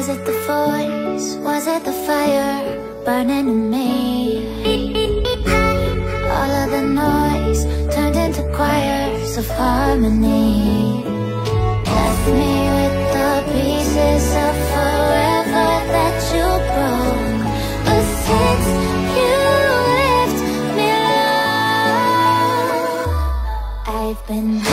Was it the voice? Was it the fire burning in me? All of the noise turned into choirs of harmony. Left me with the pieces of forever that you broke. But since you left me alone, I've been